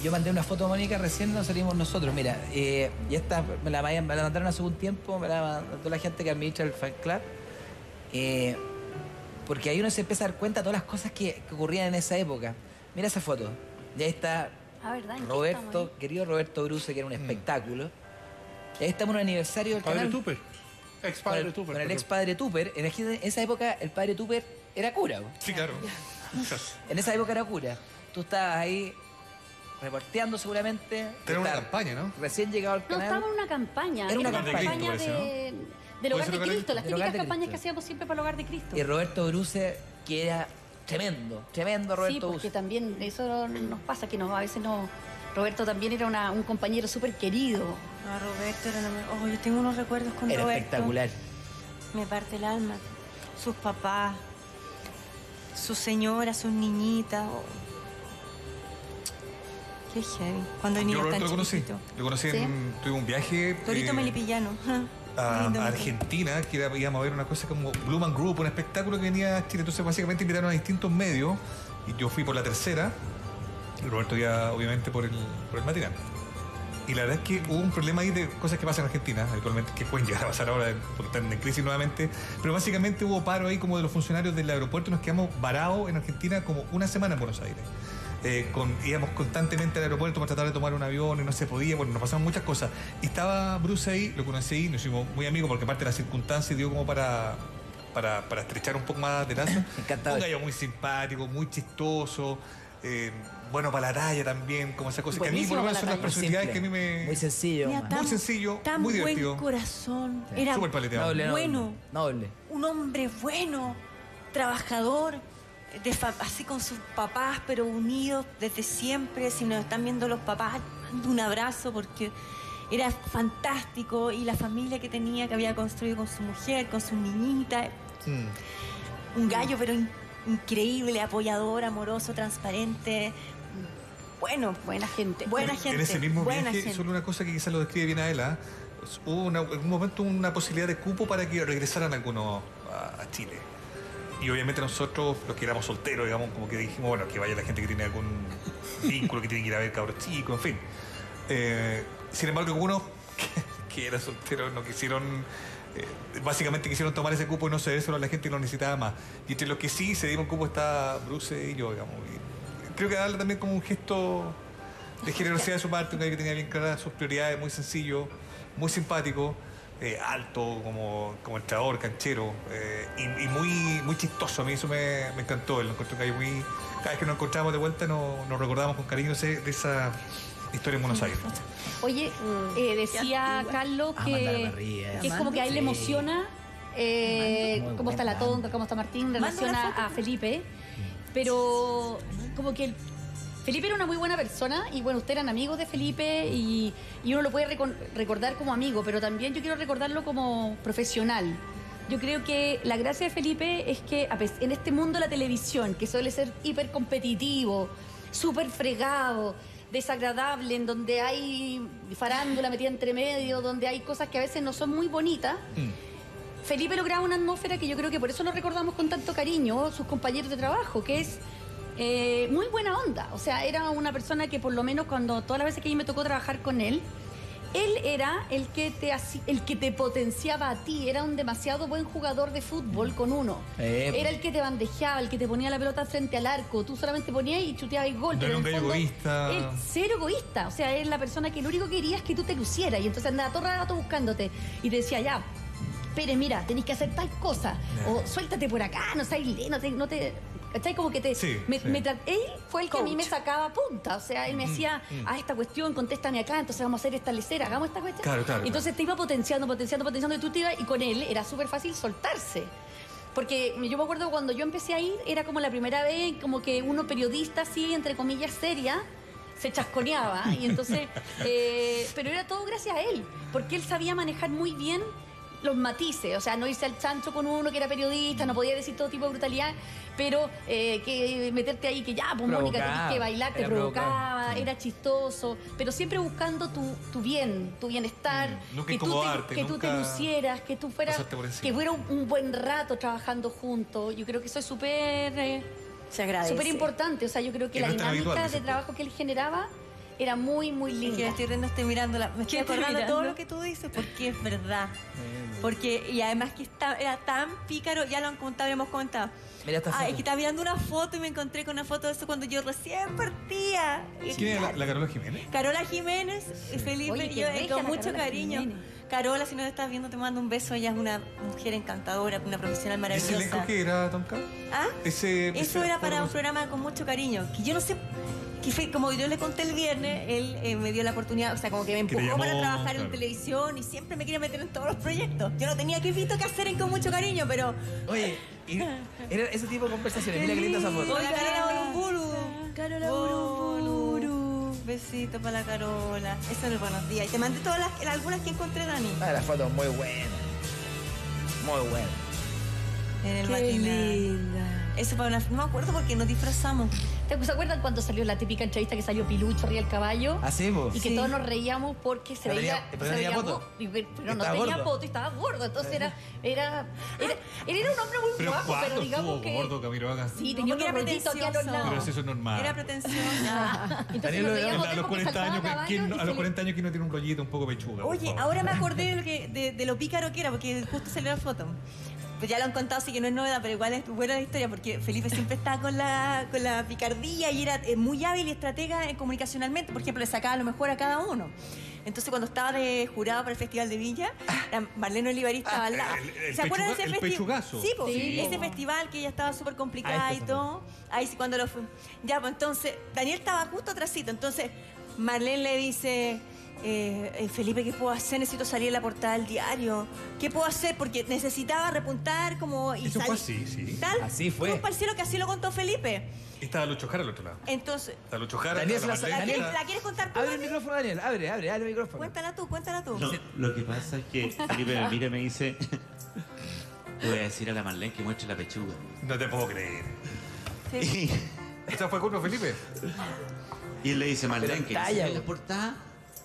yo mandé una foto a Mónica, recién nos salimos nosotros. Mira, y esta me la mandaron hace un tiempo, me la mandó la gente que administra el fan club. Porque ahí uno se empieza a dar cuenta de todas las cosas que ocurrían en esa época. Mira esa foto. Y ahí está Roberto, querido Roberto Bruce, que era un espectáculo. Y ahí estamos en un aniversario del canal. Tupper. Ex padre Tupper. Con el ex padre Tupper. En esa época el padre Tupper era cura. Sí, claro. En esa época era cura. Tú estabas ahí reporteando seguramente. Era una campaña, ¿no? Recién llegado al canal. No, estaba en una campaña. Era una campaña del Hogar de Cristo, las típicas campañas que hacíamos siempre para el Hogar de Cristo. Y Roberto Bruce, que era tremendo Roberto Bruce. Sí, porque también eso nos pasa, que a veces no... Roberto también era un compañero súper querido. No, Roberto era lo... yo tengo unos recuerdos con Roberto. Roberto. Espectacular. Me parte el alma. Sus papás, su señora, sus niñitas. Qué heavy. Cuando el niño Yo tan lo conocí. chiquito. Lo conocí tuve un viaje... Torito Melipillano. A Argentina, que íbamos a ver una cosa como Blue Man Group, un espectáculo que venía a Chile. Entonces básicamente invitaron a distintos medios y yo fui por la tercera y Roberto ya obviamente por el matinal. Y la verdad es que hubo un problema ahí de cosas que pasan en Argentina habitualmente, que pueden llegar a pasar ahora por estar en crisis nuevamente, pero básicamente hubo paro ahí como de los funcionarios del aeropuerto y nos quedamos varados en Argentina como una semana en Buenos Aires. Íbamos constantemente al aeropuerto para tratar de tomar un avión y no se podía, bueno, nos pasaban muchas cosas. Y estaba Bruce ahí, lo conocí, nos hicimos muy amigos porque aparte de las circunstancias dio como para estrechar un poco más de lazo. Encantado. Un gallo muy simpático, muy chistoso, bueno para la talla también, como esas cosas. Que a mí por lo menos son las personalidades que a mí me... Muy sencillo. Muy sencillo, tan muy divertido. Buen corazón. Sí. Era súper paleteado. bueno. Noble. Un hombre bueno, trabajador, así con sus papás, pero unidos desde siempre. Si nos están viendo los papás, mando un abrazo porque era fantástico. Y la familia que tenía, que había construido con su mujer, con su niñita. Un gallo, pero increíble, apoyador, amoroso, transparente. Bueno, buena gente. Buena gente. En ese mismo viaje, solo una cosa que quizás lo describe bien a él, hubo en un momento una posibilidad de cupo para que regresaran algunos a Chile. Y obviamente nosotros, los que éramos solteros, digamos, como que dijimos, bueno, que vaya la gente que tiene algún vínculo, que tiene que ir a ver cabros chicos, en fin. Sin embargo, algunos que eran solteros no quisieron, básicamente quisieron tomar ese cupo y no cedérselo a la gente que lo necesitaba más. Y entre los que sí se dieron cupo está Bruce y yo, digamos. Y creo que darle también como un gesto de generosidad de su parte, un gallo que tenía bien claras sus prioridades, muy sencillo, muy simpático. Alto, como entrenador, canchero, y muy chistoso. A mí eso me encantó. Lo encontré que cada vez que nos encontramos de vuelta nos recordamos con cariño de esa historia en Buenos Aires. Oye, decía Carlos que es como que a él le emociona cómo está la tonta, cómo está Martín, relaciona a Felipe, pero como que Felipe era una muy buena persona y bueno, ustedes eran amigos de Felipe y uno lo puede recordar como amigo, pero también yo quiero recordarlo como profesional. Yo creo que la gracia de Felipe es que en este mundo de la televisión, que suele ser hiper competitivo, súper fregado, desagradable, en donde hay farándula metida entre medio, donde hay cosas que a veces no son muy bonitas, Felipe lograba una atmósfera que yo creo que por eso lo recordamos con tanto cariño, sus compañeros de trabajo, que es muy buena onda. O sea, era una persona que por lo menos todas las veces que a mí me tocó trabajar con él era el que te potenciaba a ti, era un demasiado buen jugador de fútbol con uno. Era el que te bandejeaba, el que te ponía la pelota frente al arco, tú solamente ponías y chuteabas el gol. No era un gallo egoísta. Cero egoísta, o sea, es la persona que lo único que quería es que tú te lucieras y entonces andaba todo el rato buscándote y te decía, ya, Pérez, mira, tenés que hacer tal cosa, o suéltate por acá, no seas no te ¿cachai? Como que él fue el que a mí me sacaba punta, o sea, él me decía, esta cuestión, contéstame acá, entonces vamos a hacer esta lecera, hagamos esta cuestión. Claro, entonces te iba potenciando y tú te ibas, y con él era súper fácil soltarse. Porque yo me acuerdo cuando yo empecé a ir, era como la primera vez, como que uno periodista así, entre comillas, seria, se chasconeaba, y entonces, pero era todo gracias a él, porque él sabía manejar muy bien los matices, o sea, no irse al chancho con uno que era periodista, no podía decir todo tipo de brutalidad, pero que meterte ahí, que ya, pues Mónica, tenías que bailar, te provocaba, era chistoso, pero siempre buscando tu bienestar, nunca que tú te lucieras, que tú fueras, que fuera un buen rato trabajando juntos. Yo creo que eso es súper se agradece, súper importante. O sea, yo creo que la dinámica de trabajo que él generaba Era muy, muy linda. Que estoy mirándola. Me estoy acordando de todo lo que tú dices, porque es verdad. Porque, y además que era tan pícaro, ya lo hemos comentado. Mira esta foto. Es que estaba mirando una foto y me encontré con una foto de eso cuando yo recién partía. ¿Quién es la Carola Jiménez? Carola Jiménez, Felipe, Oye, y yo con mucho Carola cariño. Jiménez. Carola, si nos estás viendo, te mando un beso. Ella es una mujer encantadora, una profesional maravillosa. ¿Ese elenco qué era, Tonka? ¿Ah? Eso era para un programa. programa con mucho cariño. Que yo no sé, que fue como yo le conté el viernes, él me dio la oportunidad, o sea, como que me empujó llamó, para trabajar claro. en televisión y siempre me quería meter en todos los proyectos. Yo no tenía que visto que hacer en Con Mucho Cariño, pero... Oye, era ese tipo de conversaciones. Mira qué linda esa foto. Oiga, Carola Burumburu. Carola Burumburu. Besito para la Carola. Eso es el buenos días. Y te mandé todas algunas que encontré, Dani. Las fotos muy buenas. Muy buenas. En el Qué matinal. linda. Eso para una... No me acuerdo porque nos disfrazamos. ¿Se acuerdan cuando salió la típica entrevista que salió Pilucho arriba del caballo? Así, vos. Y que Sí. todos nos reíamos porque se No veía... tenía- pero no tenía poto. Pero no Estaba tenía gordo. poto y estaba gordo. Entonces él era un hombre muy Pero guapo, ¿cuánto pero digamos estuvo que... gordo, Camilo Vaca? Sí, tenía Porque un era gordito aquí a los pretencioso. lados. Pero si eso es normal. Era pretencioso. Entonces Daniel, nos a reíamos A de los porque 40 saltaba años, a caballo ¿quién y a se los le- 40 años quién no tiene un rollito un poco pechuga? por Oye, favor? ahora me acordé de lo pícaro que era, porque justo salió la foto. Pues ya lo han contado, así que no es novedad, pero igual es buena la historia, porque Felipe siempre estaba con la picardía y era muy hábil y estratega comunicacionalmente. Por ejemplo, le sacaba lo mejor a cada uno. Entonces, cuando estaba de jurado para el Festival de Villa, Marlene Olivarí estaba al lado. el ¿Se acuerdan de ese el pechugazo. Sí, pues, Sí. ese festival que ella estaba súper complicada Ahí y está, todo. Ahí sí, cuando lo fue. Ya, pues entonces, Daniel estaba justo atrásito. Entonces, Marlene le dice... Felipe, ¿qué puedo hacer? Necesito salir en la portada del diario. ¿Qué puedo hacer? Porque necesitaba repuntar como... Y Eso fue así, sí. Tal, Así fue. Fuimos para el cielo, que así lo contó Felipe. Y estaba Lucho Jara al otro lado. Entonces, Está Lucho Jara, Daniel está se la- Marlene, Daniel- está- ¿la quieres contar tú? Abre el Dani? micrófono, Daniel. Abre el micrófono. Cuéntala tú. No, lo que pasa es que Felipe me mira y me dice, le voy a decir a la Marlene que muestre la pechuga. No te puedo creer. Sí. Y, ¿Esa fue culpa de Felipe? y él le dice, Marlene, Pero que calla, en la güey. portada,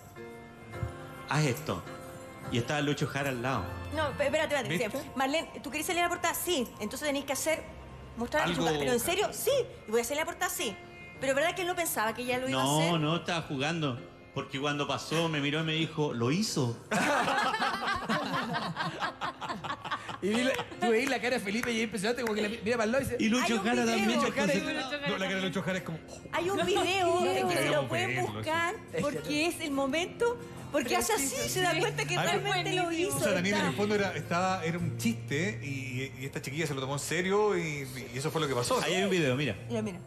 haz esto. Y estaba Lucho Jara al lado. No, espérate. ¿Viste? Dice, Marlene, ¿tú querés salir a la portada? Sí. Entonces tenéis que mostrar la Algo- pechuga. Pero en serio, sí. Y voy a salir a la portada, sí. Pero ¿verdad que él no pensaba que ella lo iba a hacer? No, estaba jugando. Porque cuando pasó, me miró y me dijo, ¿lo hizo? Y tú veis la cara de Felipe y es impresionante, como que mira para el lado y dice... Y Hay Lucho un Jara video. también. Lucho Jara y- entonces- No, la cara de Lucho Jara es como... Hay un video que se Debemos lo pueden verlo, buscar porque es el momento, porque hace así, se da cuenta que Ah, pero- realmente lo hizo. O sea, Daniel en está. el fondo era un chiste y esta chiquilla se lo tomó en serio y eso fue lo que pasó. Ahí hay un video, mira. Mira.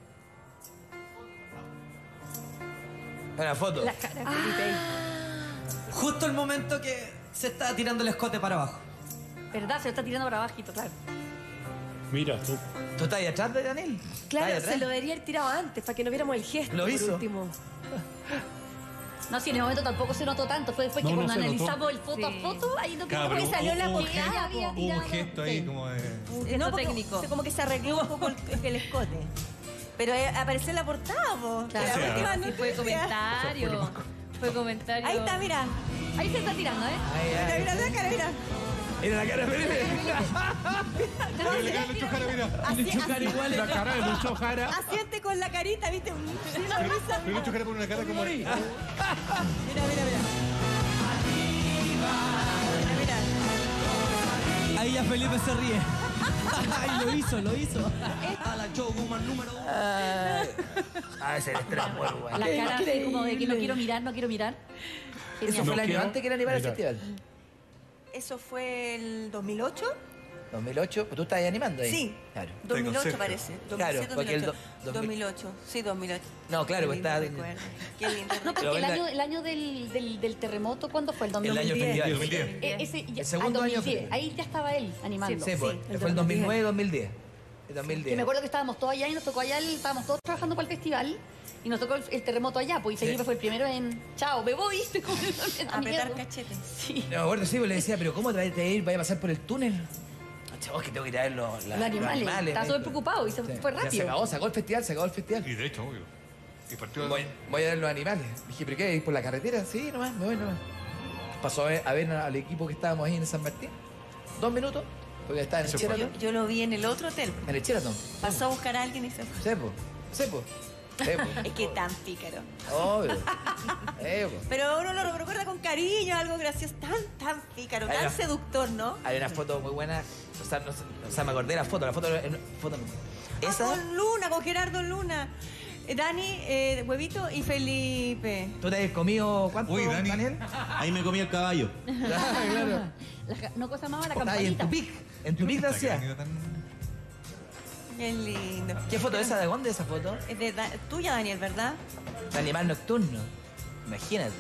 Una foto. La cara de Felipe ahí. Justo el momento que se está tirando el escote para abajo. ¿Verdad? Se lo está tirando para abajito, claro. Mira tú. ¿Tú estás ahí atrás de Daniel? Claro, ¿Estás ahí se atrás? lo debería haber tirado antes para que no viéramos el gesto. Lo por hizo. último. No, sí, en el momento tampoco se notó tanto. Fue después No, que no cuando se notó. analizamos el foto a foto, ahí no Claro, quedó pero porque salió la hubo- portada. Había Hubo tirado. un gesto ahí Sí. como de... No, porque técnico. como que se arregló un poco el escote. Pero apareció en la portada, po. Claro. La O sea, última Sí, fue noticia. comentario. Fue comentario. Ahí está, mira. Ahí se está tirando, ¿eh? Mira la cara, mira. Mira la cara de Felipe. Mira la cara de Lucho Jara, mira. Así, igual la cara de Lucho Jara. asiente con la carita, ¿viste? Sí, la risa. Pero Lucho Jara pone una cara como... Mira. Ahí ya Felipe se ríe. Ay, lo hizo. Ese estrés muy bueno. La cara así como de que no quiero mirar. Eso fue el No año quiero- antes que era animar el Mira. festival. Eso fue el 2008. 2008, pues tú estás ahí animando ahí. Sí. Claro. 2008 cerca. parece. Claro, 2007, porque el 2008. Sí, 2008. No, claro, Qué pues lindo estaba- recuerdo. Qué lindo. No, Pero porque venga. el año del terremoto, ¿cuándo fue? El 2010. El año 2010. Ese, El segundo año 2010. fue. Ahí ya estaba él animando. Sí, pues, el fue el 2009 2010. El 2010. Que me acuerdo que estábamos todos allá y nos tocó allá, estábamos todos trabajando para el festival y nos tocó el terremoto allá, pues y Felipe fue el primero en chao, me voy, estoy como Apretar cachetes. Sí. No, me acuerdo, sí, pues le decía, pero ¿cómo te vas a ir? ¿Vaya a pasar por el túnel? Chavos, que tengo que ir a ver los animales. Estaba súper preocupado y se fue Ya rápido. se acabó, se acabó el festival. Y de hecho, obvio. Y partió... Voy a ver los animales. Dije, ¿pero qué? ¿Ir por la carretera? Sí, nomás, me voy nomás. Pasó a ver al equipo que estábamos ahí en San Martín. 2 minutos, porque estaba en el Se fue. Sheraton. Yo lo vi en el otro hotel. En el Sheraton. Pasó a buscar a alguien y se fue. Sepo. Es que tan pícaro. Obvio. Pero uno lo recuerda con cariño, algo gracioso, tan pícaro, tan seductor, ¿no? Hay una foto muy buena, o sea, me acordé de la foto esa. Con Luna, con Gerardo Luna. Dani, Huevito y Felipe. ¿Tú te has comido cuánto, Uy, Daniel? Ahí me comí el caballo. Claro. No cosa más, la Ahí en campanita. tu pic. En tu pic Puta, decía. que tan- Qué lindo. ¿Qué foto esa? ¿De dónde esa foto? Es de tuya, Daniel, ¿verdad? De animal nocturno. Imagínate.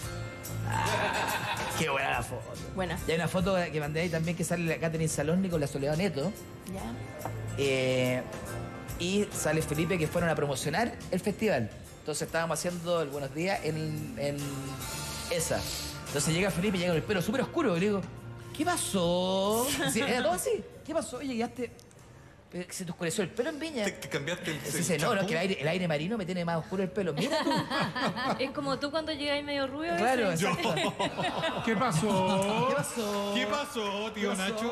Qué buena la foto. Buena. Y hay una foto que mandé ahí también que sale la Catherine Saloni con la Soledad Neto. Ya. Y sale Felipe, que fueron a promocionar el festival. Entonces estábamos haciendo el Buenos Días en esa. Entonces llega Felipe, llega con el pelo súper oscuro. Y le digo, ¿qué pasó? Sí, era todo así. ¿Qué pasó? Oye, llegaste... Se te oscureció el pelo en Viña. ¿Te cambiaste el Dice, no, es que el aire marino me tiene más oscuro el pelo. Mira tú. Es como tú cuando llegáis medio rubio. Claro, ¿ese? exacto. ¿Qué pasó? ¿Qué pasó? ¿Qué pasó, tío Nacho?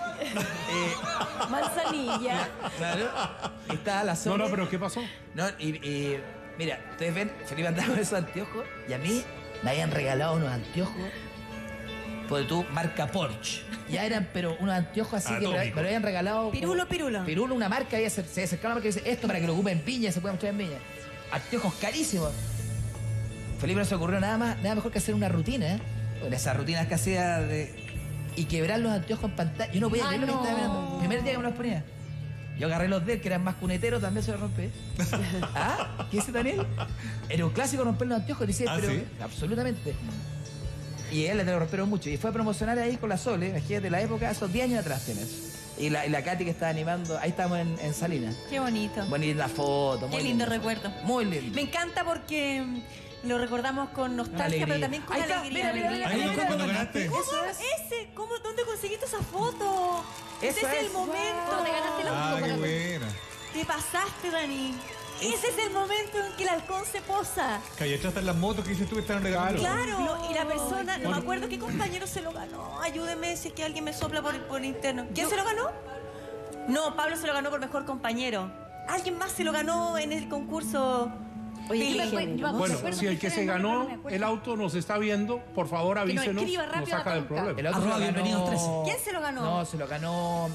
Manzanilla. Claro. Está la zona. No, pero ¿qué pasó? No, y mira, ustedes ven, Felipe andaba con esos anteojos y a mí me habían regalado unos anteojos por tu marca Porsche. Ya eran, pero unos anteojos así que me lo habían regalado. Pirulo. Pirulo, una marca, se acercaba una marca y dice, esto para que lo ocupen en Viña, se puede mostrar en Viña. Anteojos carísimos. Felipe no se ocurrió nada mejor que hacer una rutina, ¿eh? Bueno, esas rutinas que hacía y quebrar los anteojos en pantalla. Yo no podía creer lo que estaba viendo. El primer día que me los ponía. Yo agarré los de él, que eran más cuneteros, también se los rompí. ¿Ah? ¿Qué dice Daniel? Era un clásico romper los anteojos, dice, pero ¿sí? absolutamente. Y él le lo rompieron mucho. Y fue a promocionar ahí con la Sole, imagínate, la época, esos 10 años atrás tienes. Y la Katy que estaba animando, ahí estamos en Salinas. Qué bonito. Bonita foto. Qué lindo recuerdo. Muy lindo. Me encanta porque lo recordamos con nostalgia, pero también con Ahí está, alegría. mira. Ahí cuando ganaste. ¿Cómo? ¿Dónde conseguiste esa foto? Ese es el momento. Te ganaste el auto. Ah, qué para- buena. Te pasaste, Dani. Ese es el momento en que el halcón se posa. Calle atrás están las motos que dices tú que estaban regalando. Claro, y la persona, no me acuerdo qué compañero se lo ganó. Ayúdeme si es que alguien me sopla por interno. ¿Quién se lo ganó? No, Pablo se lo ganó por mejor compañero. Alguien más se lo ganó en el concurso. Oye, Pili. qué género. Bueno, si el que se ganó el auto nos está viendo, por favor avísenos, escriba nos rápido saca la del tonca. problema. El otro se lo Bienvenidos ganó... 13. ¿Quién se lo ganó? No, se lo ganó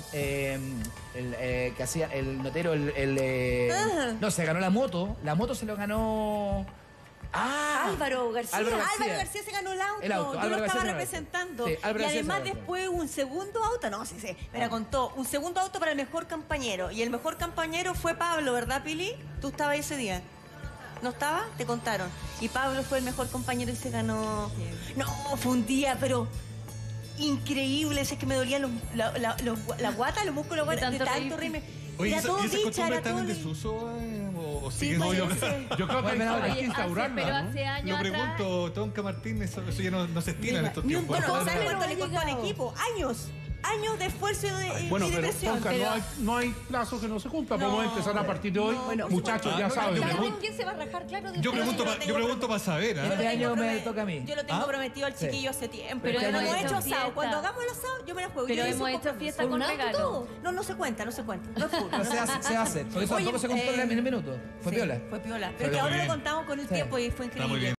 el que hacía el notero, no, se ganó la moto. La moto se lo ganó... Ah, Álvaro García. Álvaro Álvaro García. García se ganó el auto. El auto, Yo Álvaro lo estaba García se ganó el auto. representando. Sí, Álvaro y García además se ganó el auto. después un segundo auto. No, sí, me la contó. Un segundo auto para el mejor compañero. Y el mejor compañero fue Pablo, ¿verdad, Pili? ¿Tú estabas ese día? ¿No estaba? Te contaron. Y Pablo fue el mejor compañero y se ganó... No, fue un día, pero... increíble. Es que me dolían la guata, los músculos de tanto reírme. Oye, Era todo ¿y esas dicha, costumbres era están todo... en desuso o Sí, siguen? parece. Yo creo que Bueno, hay ahora. que instaurarla, Pero ¿no? hace años Lo atrás. pregunto, Tonka Martín, eso ya no se estira en estos Ni un- tiempos. Bueno, ¿sabes Pero cuánto le ha costó al llegado. equipo? Años de esfuerzo y Bueno, y pero depresión. Tonka, no hay plazo que no se cumpla. No, Podemos empezar a partir de hoy. bueno, Muchachos, por ya supuesto. saben. Yo ¿Sabes pregunto- quién se va a rajar? Claro, Yo pregunto para saber, ¿ah? Este año me toca a mí. Yo lo tengo ¿Ah? prometido al chiquillo hace tiempo. Pero Pero no hemos hemos hecho hecho asado. fiesta. Cuando hagamos el asado, yo me la juego. Pero Yo hice hemos un hecho compromiso. fiesta ¿Con con un auto? regalo. No se cuenta. No es full. No se hace, porque eso Oye, tampoco se contó en el minuto. Fue Sí, piola. Fue piola. Fue Pero que ahora muy lo bien. contamos con el Sí. tiempo y fue Está muy increíble. bien.